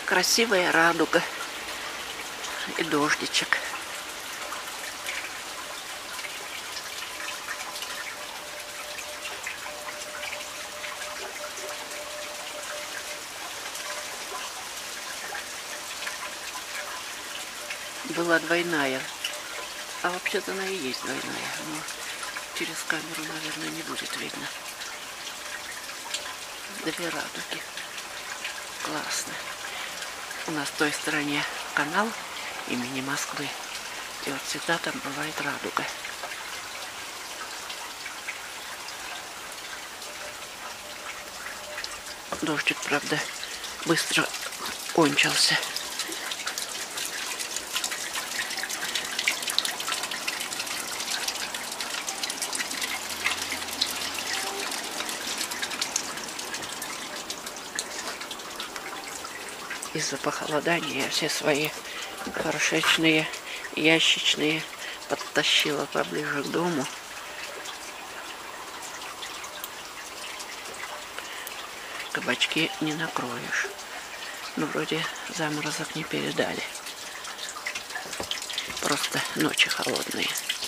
Красивая радуга и дождичек. Была двойная, а вообще-то она и есть двойная, но через камеру, наверное, не будет видно. Две радуги. Классно. У нас в той стороне канал имени Москвы. И вот всегда там бывает радуга. Дождик, правда, быстро кончился. Из-за похолодания я все свои горшечные, ящичные подтащила поближе к дому. Кабачки не накроешь. Но вроде заморозок не передали. Просто ночи холодные.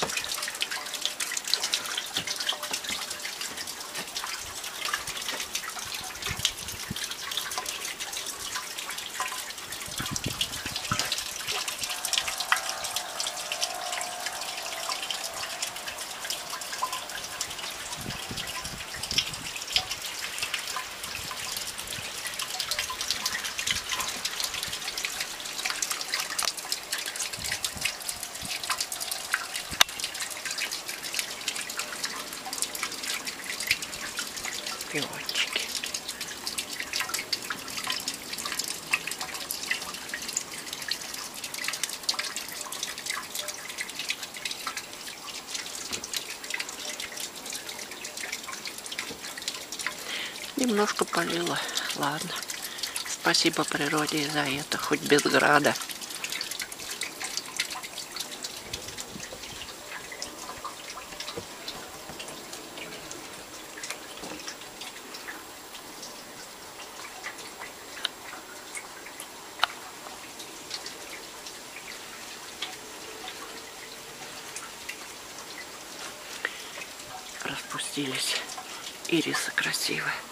Пиончики. Немножко полила. Ладно. Спасибо природе за это, хоть без града. Распустились ирисы красивые.